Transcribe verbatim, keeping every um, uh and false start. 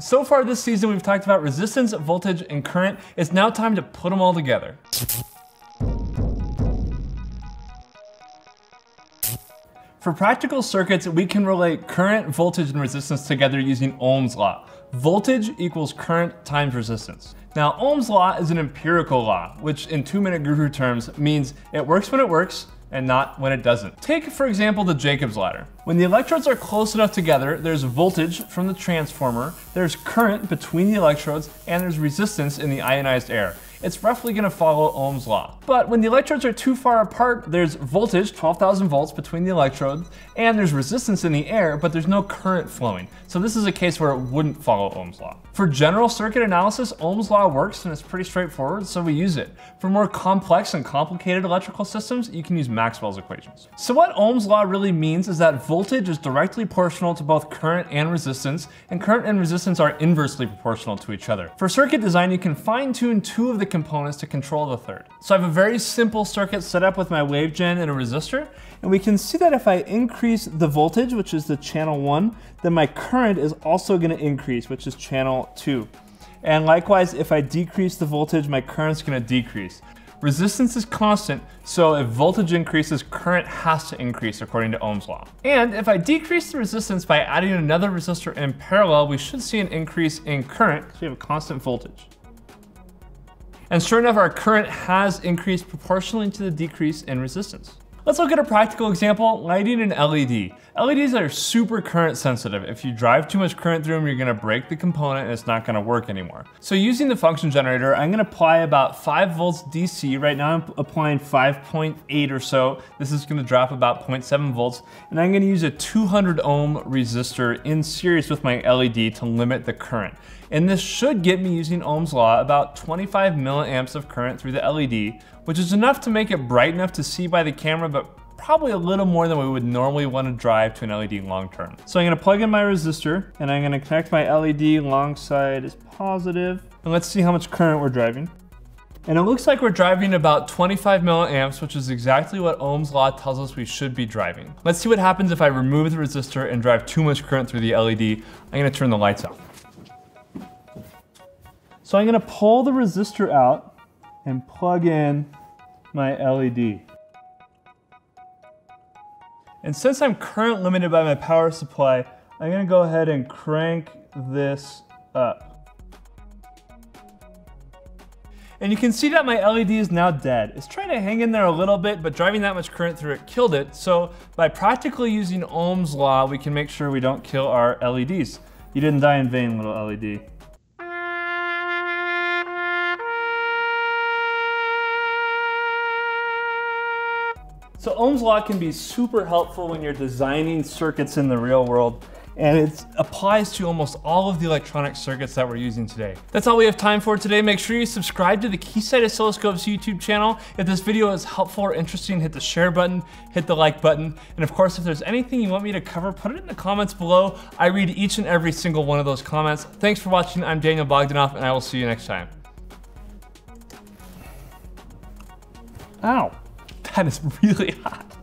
So far this season, we've talked about resistance, voltage, and current. It's now time to put them all together. For practical circuits, we can relate current, voltage, and resistance together using Ohm's law. Voltage equals current times resistance. Now, Ohm's law is an empirical law, which in two-minute guru terms means it works when it works and not when it doesn't. Take, for example, the Jacob's ladder. When the electrodes are close enough together, there's voltage from the transformer, there's current between the electrodes, and there's resistance in the ionized air. It's roughly gonna follow Ohm's law. But when the electrodes are too far apart, there's voltage, twelve thousand volts between the electrodes, and there's resistance in the air, but there's no current flowing. So this is a case where it wouldn't follow Ohm's law. For general circuit analysis, Ohm's law works and it's pretty straightforward, so we use it. For more complex and complicated electrical systems, you can use Maxwell's equations. So what Ohm's law really means is that voltage is directly proportional to both current and resistance, and current and resistance are inversely proportional to each other. For circuit design, you can fine-tune two of the components to control the third. So I have a very simple circuit set up with my wave gen and a resistor, and we can see that if I increase the voltage, which is the channel one, then my current is also going to increase, which is channel two. And likewise, if I decrease the voltage, my current's going to decrease. Resistance is constant, so if voltage increases, current has to increase according to Ohm's law. And if I decrease the resistance by adding another resistor in parallel, we should see an increase in current, so we have a constant voltage. And sure enough, our current has increased proportionally to the decrease in resistance. Let's look at a practical example, lighting an L E D. L E Ds are super current sensitive. If you drive too much current through them, you're gonna break the component and it's not gonna work anymore. So using the function generator, I'm gonna apply about five volts D C. Right now I'm applying five point eight or so. This is gonna drop about zero point seven volts. And I'm gonna use a two hundred ohm resistor in series with my L E D to limit the current. And this should get me, using Ohm's law, about twenty-five milliamps of current through the L E D, which is enough to make it bright enough to see by the camera, but probably a little more than we would normally want to drive to an L E D long term. So I'm gonna plug in my resistor, and I'm gonna connect my L E D. Long side is positive. And let's see how much current we're driving. And it looks like we're driving about twenty-five milliamps, which is exactly what Ohm's law tells us we should be driving. Let's see what happens if I remove the resistor and drive too much current through the L E D. I'm gonna turn the lights off. So I'm gonna pull the resistor out and plug in my L E D. And since I'm current limited by my power supply, I'm gonna go ahead and crank this up. And you can see that my L E D is now dead. It's trying to hang in there a little bit, but driving that much current through it killed it. So by practically using Ohm's law, we can make sure we don't kill our L E Ds. You didn't die in vain, little L E D. So Ohm's law can be super helpful when you're designing circuits in the real world, and it applies to almost all of the electronic circuits that we're using today. That's all we have time for today. Make sure you subscribe to the Keysight Oscilloscope's YouTube channel. If this video is helpful or interesting, hit the share button, hit the like button, and of course, if there's anything you want me to cover, put it in the comments below. I read each and every single one of those comments. Thanks for watching. I'm Daniel Bogdanoff, and I will see you next time. Ow. That is really hot.